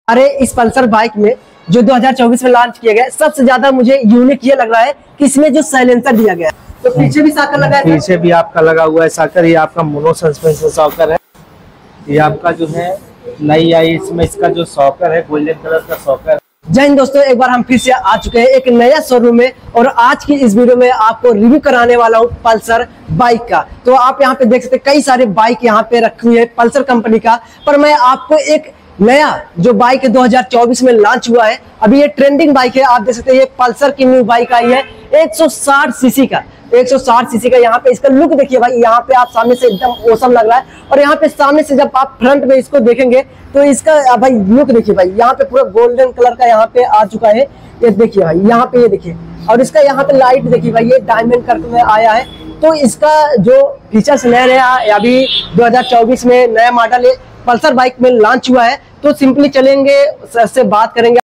अरे इस Pulsar bike में जो 2024 में लॉन्च किया गया, सबसे ज्यादा मुझे यूनिक ये लग रहा है कि इसमें जो साइलेंसर दिया गया है, तो पीछे भी साकर लगा है, पीछे भी आपका लगा हुआ है साकर। ये आपका मोनो सस्पेंशन सॉकर है। ये आपका जो है नई आई, इसमें इसका जो सॉकर है गोल्डन कलर का सॉकर है। जय हिंद दोस्तों, एक बार हम फिर से आ चुके हैं एक नया शोरूम में और आज की इस वीडियो में आपको रिव्यू कराने वाला हूँ पल्सर बाइक का। तो आप यहाँ पे देख सकते हैं कई सारे बाइक यहाँ पे रखी हुई है पल्सर कंपनी का, पर मैं आपको एक नया जो बाइक 2024 में लॉन्च हुआ है, अभी ये ट्रेंडिंग बाइक है। आप देख सकते हैं ये पल्सर की न्यू बाइक आई है 160 सीसी का। 160 सीसी का यहाँ पे इसका लुक देखिए भाई, यहाँ पे आप सामने से एकदम औसम लग रहा है और यहाँ पे सामने से जब आप फ्रंट में इसको देखेंगे तो इसका भाई लुक देखिए भाई, यहाँ पे पूरा गोल्डन कलर का यहाँ पे आ चुका है। ये देखिए भाई, यहाँ पे ये देखिए, और इसका यहाँ पे लाइट देखिए भाई, ये डायमंड करके में आया है। तो इसका जो फीचर्स नया नया अभी 2024 में नया मॉडल पल्सर बाइक में लॉन्च हुआ है, तो सिंपली चलेंगे सर से बात करेंगे।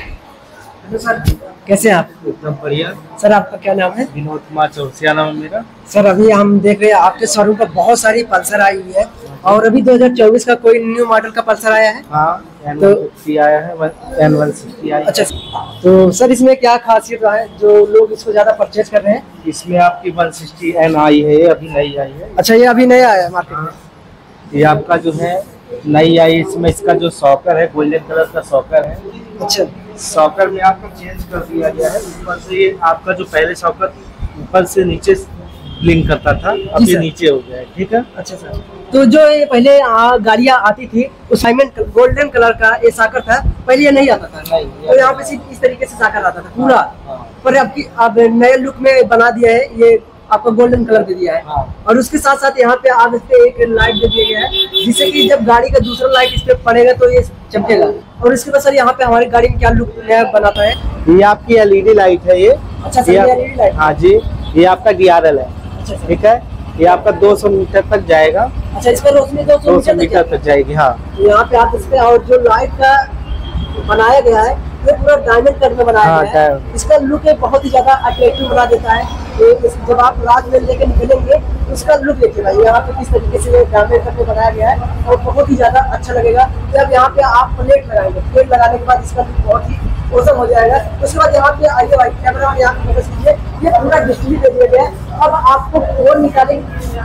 तो सर कैसे हैं आप? एकदम बढ़िया सर, आपका क्या नाम है? विनोद कुमार चौरसिया नाम है मेरा। सर अभी हम देख रहे हैं आपके शोरूम पर बहुत सारी पल्सर आई हुई है और अभी 2024 का कोई न्यू मॉडल का पल्सर आया है। हाँ, N160 आया है, N160 आया है। अच्छा, तो सर इसमें क्या खासियत है जो लोग इसको ज्यादा परचेज कर रहे हैं? इसमें आपकी 160 N आई है, अभी नई आई है। अच्छा, ये अभी नया आया है मार्केट में। ये आपका जो है नई आई, इसमें इसका जो सॉकर है गोल्डन कलर का सॉकर है। अच्छा, सॉकर में आपको चेंज कर दिया गया है। ऊपर से ये आपका जो पहले सॉकर ऊपर से नीचे ब्लिंक करता था, अब ये नीचे हो गया है। ठीक है। अच्छा सर, तो जो ये पहले गाड़ियाँ आती थी उस डायमंड गोल्डन कलर का ये साकर था, पहले ये नहीं आता था। नहीं, तो यहाँ पे सिर्फ इस तरीके से साकर आता था पूरा। पर अब नए लुक में बना दिया है, ये आपको गोल्डन कलर दे दिया है। और उसके साथ साथ यहाँ पे आप इसपे एक लाइट दे दिया गया है, जिससे कि जब गाड़ी का दूसरा लाइट इस पे पड़ेगा तो ये चमकेगा। और इसके बाद सर यहाँ पे हमारी गाड़ी में क्या लुक नया बनाता है? ये आपकी LED लाइट है। ये अच्छा सर, LED लाइट। हाँ जी, ये आपका DRL है। अच्छा, ठीक है। ये आपका 200 मीटर तक जाएगा। अच्छा, इसका रोशनी 200 मीटर तक जाएगी। हाँ, यहाँ पे आप इसपे, और जो लाइट का बनाया गया है ये पूरा डायमंड कट में बनाया गया है। इसका लुक बहुत ही ज्यादा अट्रैक्टिव बना देता है। जब आप रात में लेके निकलेंगे उसका लुक देखिए भाई, यहाँ पे किस तरीके से डायमंड कट में बनाया गया है और बहुत ही ज्यादा अच्छा लगेगा। जब यहाँ पे आप प्लेट लगाएंगे, प्लेट लगाने के बाद इसका लुक बहुत ही औसम हो जाएगा। उसके बाद यहाँ पे आइए भाई, कैमरा यहाँ पे फोकस कीजिए, ये पूरा डिस्प्ले दे दिया गया है। अब आपको फोन निकालने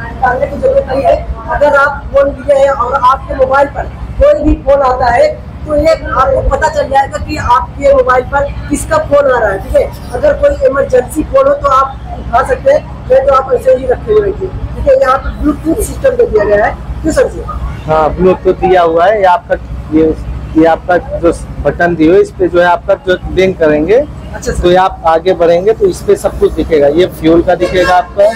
की जरूरत नहीं है। अगर आप फोन लिए हैं और आपके मोबाइल पर कोई भी फोन आता है तो ये आपको पता चल जाएगा कि आपके मोबाइल पर किसका फोन आ रहा है। ठीक है, अगर कोई इमरजेंसी फोन हो तो आप उठा सकते हैं, नहीं तो आप ऐसे ही रखे हुए रखिए। ठीक है, यहाँ पे ब्लूटूथ सिस्टम दे दिया गया है। क्यों सर जी? हाँ, ब्लूटूथ दिया हुआ है। ये आपका ये आपका जो बटन दिए हुए, इस पे जो है आपका जो ब्लिंक करेंगे। अच्छा, तो ये आप आगे बढ़ेंगे तो इस पे सब कुछ दिखेगा। ये फ्यूल का दिखेगा आपका।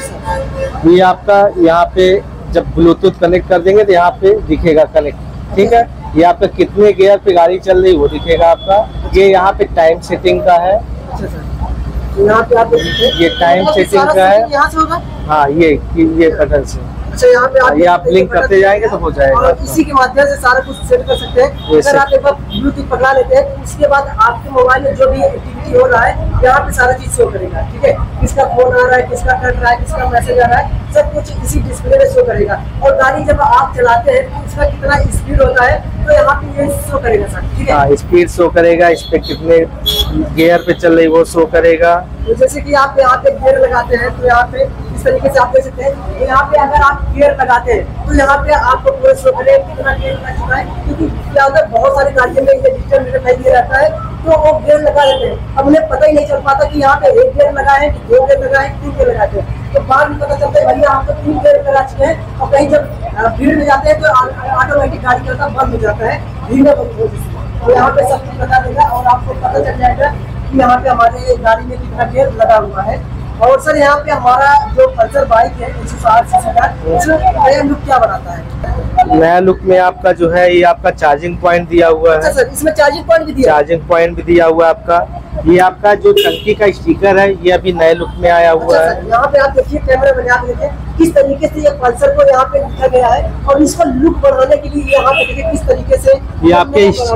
ये आपका यहाँ पे जब ब्लूटूथ कनेक्ट कर देंगे तो यहाँ पे दिखेगा कनेक्ट। ठीक है, ये आपका कितने गियर पे गाड़ी चल रही वो दिखेगा आपका। ये यहाँ पे टाइम सेटिंग का है। अच्छा सर, यहाँ पे आप ये टाइम सेटिंग का है। यहाँ से होगा? हाँ, ये बटन से। अच्छा, यहाँ पे ये आप लिंक करते जाएंगे तो हो जाएगा। और इसी के माध्यम से सारा कुछ सेट कर सकते हैं। अगर आप एक बार ब्लूटूथ पकड़ा लेते हैं तो उसके बाद आपके मोबाइल में जो भी एक्टिविटी हो रहा है यहाँ पे सारा चीज शो करेगा। ठीक है, किसका फोन आ रहा है, किसका कट रहा है, किसका मैसेज आ रहा है, सब कुछ इसी डिस्प्ले में शो करेगा। और गाड़ी जब आप चलाते हैं तो उसका कितना स्पीड होता है तो यहाँ पे ये शो करेगा सर। ठीक है, स्पीड शो करेगा, इस पे कितने गियर पे चल रही वो शो करेगा। तो जैसे कि आप यहाँ पे गियर लगाते हैं तो यहाँ पे इस तरीके से आप देख सकते हैं। तो यहाँ पे अगर आप गियर लगाते हैं तो यहाँ पे आपको पूरा शो करेगा कितना गियर लगा चुका है, क्योंकि ज्यादा बहुत सारी गाड़ियों में ये डिजिटल मीटर नहीं दिया रहता है तो वो गियर लगा देते हैं। अब उन्हें पता ही नहीं चल पाता कि यहाँ पे एक गियर लगा है, 2 गियर लगा है, 3 गियर लगाते हैं। तो बाद में पता चलता है भैया आप तो 3 गियर लगा चुके हैं। और कहीं जब भीड़ में जाते हैं तो ऑटोमेटिक गाड़ी चलता बंद हो जाता है, भीड़ में बंद हो जाती है। तो यहाँ पे सब कुछ बता देगा और आपको पता चल जाएगा कि यहाँ पे हमारे गाड़ी में कितना गियर लगा हुआ है। और सर यहाँ पे हमारा जो पल्सर बाइक है 160 सीसी का, इसमें नया लुक क्या बनाता है? नया लुक में आपका जो है ये आपका चार्जिंग पॉइंट दिया हुआ है। अच्छा सर, इसमें चार्जिंग पॉइंट भी दिया? चार्जिंग पॉइंट भी दिया हुआ है आपका। ये आपका जो टंकी का स्टिकर है ये अभी नए लुक में आया हुआ है। यहाँ पे आप देखिए, कैमरा में आप देखिए किस तरीके से ये पल्सर को यहाँ पे लिखा गया है और इसका लुक बढ़ाने के लिए यहाँ पे देखिए किस तरीके से ये आपके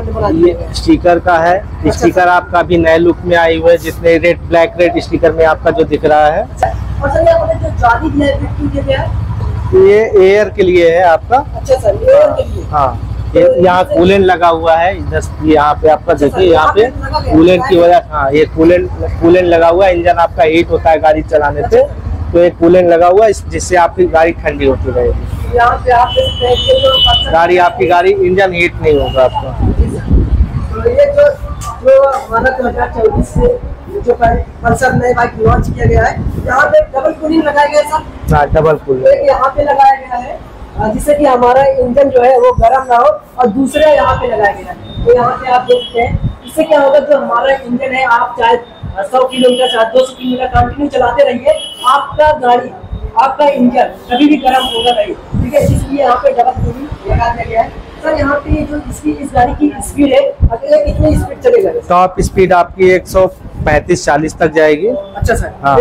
ये स्टिकर का है। स्टिकर आपका अभी नए लुक में आई हुआ है, जिसमें रेड ब्लैक रेड स्टिकर में आपका जो दिख रहा है। और सर यहाँ पे जो जाली है ये एयर के लिए है आपका। अच्छा सर, एयर के लिए। हाँ, यहाँ कूलेंट लगा हुआ है, इधर यहाँ पे आपका देखिए, यहाँ पे कूलेंट की वजह, हाँ ये कूलेंट लगा हुआ है। इंजन आपका हीट होता है गाड़ी चलाने से, तो ये कूलेंट लगा हुआ है जिससे आपकी गाड़ी ठंडी होती रहेगी। यहाँ पे आप गाड़ी आपकी गाड़ी इंजन हीट नहीं होगा आपका। तो ये जो हमारा 2024 से जो पल्सर नए बाइक लॉन्च किया गया है, यहाँ पे डबल कूलिंग लगाया गया है सर। हाँ, डबल कूलिंग यहाँ पे लगाया गया है जिससे कि हमारा इंजन जो है वो गर्म ना हो, और दूसरा यहाँ पे लगाया गया है। तो यहाँ पे आप देखते हैं, इससे क्या होगा, जो हमारा इंजन है, आप चाहे 100 किलोमीटर चाहे 200 किलोमीटर कंटिन्यू चलाते रहिए, आपका गाड़ी आपका इंजन कभी भी गर्म होगा नहीं, ठीक है। इसलिए यहाँ पे डबल कूलिंग लगा दिया गया है। सर यहाँ पे जो इस गाड़ी की स्पीड है, अगर कितनी स्पीड चलेगा? टॉप स्पीड आपकी 135-40 तक जाएगी। अच्छा सर, हाँ।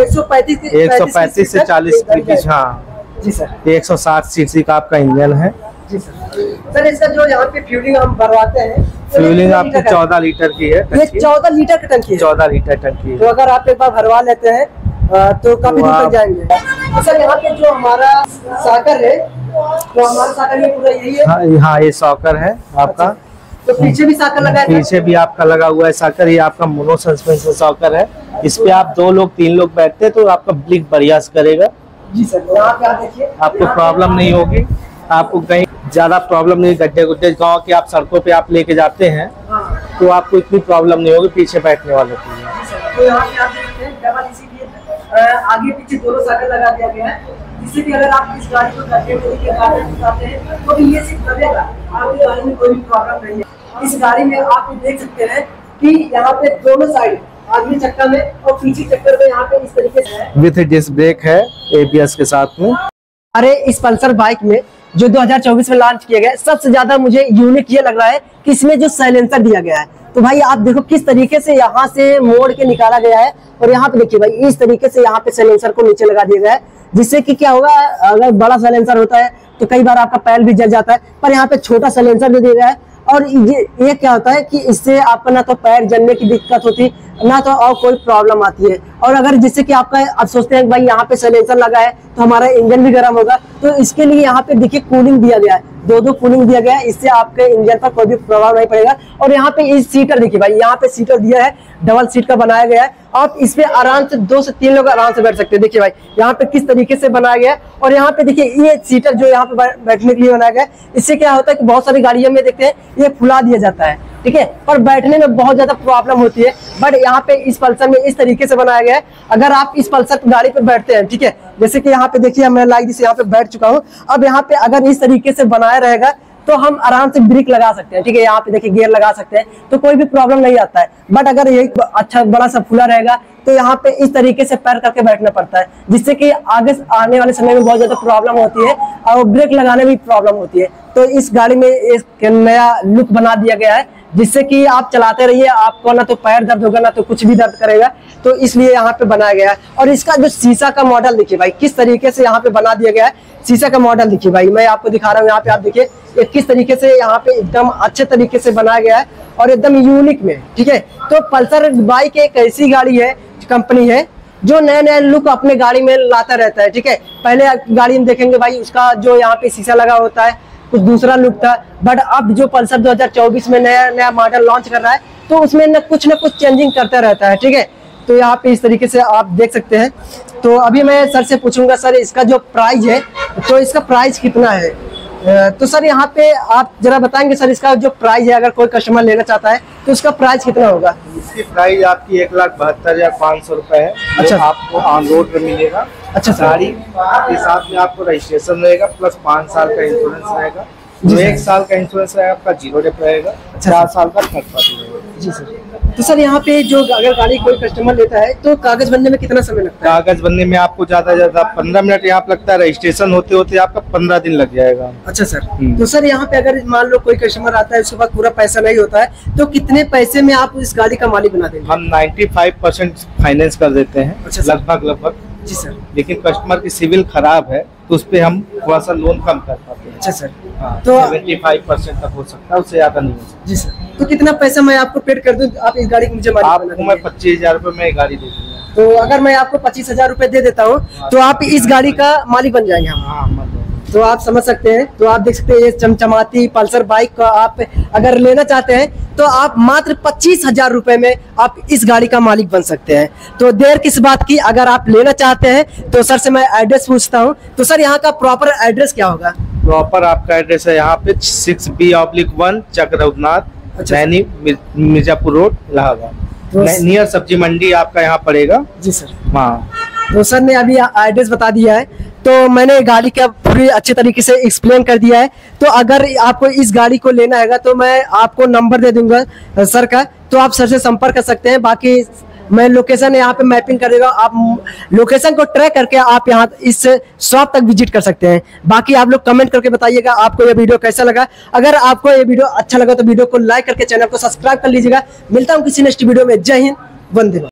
135 से 40 के बीच। हाँ जी सर। 160 सीसी का आपका इंजन है जी सर। सर इसका जो यहाँ पे फ्यूलिंग हम भरवाते हैं, फ्यूलिंग आपकी 14 लीटर की है। ये 14 लीटर की टंकी है। 14 लीटर टंकी है। तो अगर आप एक बार भरवा लेते हैं तो काफी दूर तक जाएंगे। तो सर यहाँ पे जो हमारा साकर है, तो हमारा साकर ये पूरा यही है। हाँ ये सॉकर है आपका। तो पीछे भी साकर लगा है? पीछे भी आपका लगा हुआ है साकर। ये आपका मोनो सस्पेंशन सॉकर है। इस पे आप 2 लोग 3 लोग बैठते हैं तो आपका ब्लिक बढ़िया से करेगा। जी सर। यहाँ पे आप देखिए, आपको प्रॉब्लम नहीं होगी, आपको कहीं ज्यादा प्रॉब्लम नहीं। गड्ढे गुड्ढे गाँव के आप सड़कों पे आप लेके जाते हैं तो आपको इतनी प्रॉब्लम नहीं होगी पीछे बैठने वालों के लिए। तो यहाँ पे आप देखते हैं डबल इसीलिए आगे पीछे दोनों साइकिल लगा दिया गया है, जिससे कि अगर आप इस गाड़ी को गड्ढे में उतारते हैं तो भी ये सिर्फ लगेगा, आपकी गाड़ी में कोई भी प्रॉब्लम नहीं है। इस गाड़ी में आप देख सकते हैं कि यहाँ पे दोनों साइड, आगे चक्कर में और पीछे चक्कर में, यहाँ पे इस तरीके से है। विथ डिस्क ब्रेक है ABS के साथ में। अरे इस पल्सर बाइक में जो 2024 में लॉन्च किया गया है, सबसे ज्यादा मुझे यूनिक ये लग रहा है कि इसमें जो साइलेंसर दिया गया है। तो भाई आप देखो किस तरीके से यहाँ से मोड़ के निकाला गया है, और यहाँ पे देखिए भाई इस तरीके से यहाँ पे साइलेंसर को नीचे लगा दिया गया है, जिससे कि क्या होगा, अगर बड़ा साइलेंसर होता है तो कई बार आपका पैर भी जल जाता है, पर यहाँ पे छोटा साइलेंसर दे दिया गया है। और ये क्या होता है कि इससे आपका ना तो पैर जलने की दिक्कत होती, ना तो और कोई प्रॉब्लम आती है। और अगर जिससे कि आपका, आप सोचते हैं भाई यहाँ पे साइलेंसर लगा है तो हमारा इंजन भी गर्म होगा, तो इसके लिए यहाँ पे देखिए कूलिंग दिया गया है, 2 कूलिंग दिया गया है, इससे आपके इंजन पर कोई भी प्रभाव नहीं पड़ेगा। और यहाँ पे इस सीटर देखिए भाई, यहाँ पे सीटर दिया है, डबल सीट का बनाया गया है। आप इस पे आराम से 2 से 3 लोग आराम से बैठ सकते हैं। देखिए भाई यहाँ पे किस तरीके से बनाया गया है। और यहाँ पे देखिए ये सीटर जो यहाँ पे बैठने के लिए बनाया गया है, इससे क्या होता है कि बहुत सारी गाड़ियों में देखते हैं ये फुला दिया जाता है, ठीक है, पर बैठने में बहुत ज्यादा प्रॉब्लम होती है। बट यहाँ पे इस पल्सर में इस तरीके से बनाया गया है, अगर आप इस पल्सर गाड़ी पे बैठते हैं, ठीक है, जैसे कि यहाँ पे देखिए मैं लाइक जिसे यहाँ पे बैठ चुका हूँ, अब यहाँ पे अगर इस तरीके से बनाया रहेगा तो हम आराम से ब्रेक लगा सकते हैं, ठीक है, यहाँ पे देखिए गियर लगा सकते हैं, तो कोई भी प्रॉब्लम नहीं आता है। बट अगर ये अच्छा बड़ा सा फुला रहेगा तो यहाँ पे इस तरीके से पैर करके बैठना पड़ता है, जिससे कि आगे आने वाले समय में बहुत ज्यादा प्रॉब्लम होती है और ब्रेक लगाने में भी प्रॉब्लम होती है। तो इस गाड़ी में एक नया लुक बना दिया गया है, जिससे कि आप चलाते रहिए, आपको ना तो पैर दर्द होगा ना तो कुछ भी दर्द करेगा, तो इसलिए यहाँ पे बनाया गया है। और इसका जो शीशा का मॉडल देखिए भाई किस तरीके से यहाँ पे बना दिया गया है, शीशा का मॉडल देखिए भाई, मैं आपको दिखा रहा हूँ, यहाँ पे आप देखिए किस तरीके से यहाँ पे एकदम अच्छे तरीके से बनाया गया है और एकदम यूनिक में, ठीक है। तो पल्सर बाइक एक ऐसी गाड़ी है, कंपनी है जो नए नए लुक अपने गाड़ी में लाता रहता है, ठीक है। पहले गाड़ी में देखेंगे भाई उसका जो यहाँ पे शीशा लगा होता है कुछ दूसरा लुक था, बट अब जो पल्सर 2024 में नया मॉडल लॉन्च कर रहा है तो उसमें न कुछ चेंजिंग करता रहता है, ठीक है। तो यहाँ पे इस तरीके से आप देख सकते हैं। तो अभी मैं सर से पूछूंगा, सर इसका जो प्राइस है तो इसका प्राइस कितना है? तो सर यहाँ पे आप जरा बताएंगे सर इसका जो प्राइस है, अगर कोई कस्टमर लेना चाहता है तो उसका प्राइस कितना होगा? इसकी प्राइस आपकी 1,72,500 रुपए है। अच्छा, आपको ऑन रोड में मिलेगा। अच्छा, गाड़ी के साथ में आपको रजिस्ट्रेशन रहेगा, प्लस 5 साल का इंश्योरेंस रहेगा, जी जो सर। 1 साल का इंश्योरेंस रहेगा आपका 0 डेप रहेगा, 4 साल का थर्ड पार्टी रहेगा। जी सर। तो सर यहाँ पे जो अगर गाड़ी कोई कस्टमर लेता है तो कागज बनने में कितना समय लगता है? कागज बनने में आपको ज्यादा से ज्यादा 15 मिनट यहाँ पे लगता है, रजिस्ट्रेशन होते होते आपका 15 दिन लग जाएगा। अच्छा सर। तो सर यहाँ पे अगर मान लो कोई कस्टमर आता है उसके पास पूरा पैसा नहीं होता है तो कितने पैसे में आप इस गाड़ी का मालिक बना देंगे? हम 95% फाइनेंस कर देते हैं। अच्छा सर। लगभग। जी सर। लेकिन कस्टमर की सिविल खराब है तो उस पे हम थोड़ा सा लोन कम कर पाते हैं। अच्छा सर। हाँ, तो 75% तक हो सकता है, उससे ज्यादा नहीं हो सकता। जी सर। तो कितना पैसा मैं आपको पेड कर दूं, आप इस गाड़ी को मुझे मालिक बना आपको मैं 25,000 रुपए में गाड़ी दे दूंगा। तो अगर मैं आपको 25,000 रुपए दे देता हूँ तो आप इस गाड़ी का मालिक बन जाएंगे हम। हाँ, तो आप समझ सकते हैं, तो आप देख सकते हैं ये चमचमाती पल्सर बाइक का आप अगर लेना चाहते हैं तो आप मात्र 25,000 रुपए में आप इस गाड़ी का मालिक बन सकते हैं। तो देर किस बात की, अगर आप लेना चाहते हैं तो सर से मैं एड्रेस पूछता हूं। तो सर यहाँ का प्रॉपर एड्रेस क्या होगा? प्रॉपर आपका एड्रेस है यहाँ पे 6B/1 Chak Raghunath Naini Mirzapur road Allahabad, near सब्जी मंडी आपका यहाँ पड़ेगा। जी सर। हाँ, तो सर ने अभी एड्रेस बता दिया है, तो मैंने गाड़ी का पूरी अच्छे तरीके से एक्सप्लेन कर दिया है। तो अगर आपको इस गाड़ी को लेना है तो मैं आपको नंबर दे दूंगा सर का, तो आप सर से संपर्क कर सकते हैं। बाकी मैं लोकेशन यहाँ पे मैपिंग कर देगा, आप लोकेशन को ट्रैक करके आप यहाँ इस शॉप तक विजिट कर सकते हैं। बाकी आप लोग कमेंट करके बताइएगा आपको ये वीडियो कैसा लगा। अगर आपको ये वीडियो अच्छा लगा तो वीडियो को लाइक करके चैनल को सब्सक्राइब कर लीजिएगा। मिलता हूँ किसी नेक्स्ट वीडियो में। जय हिंद, वंदे मातरम।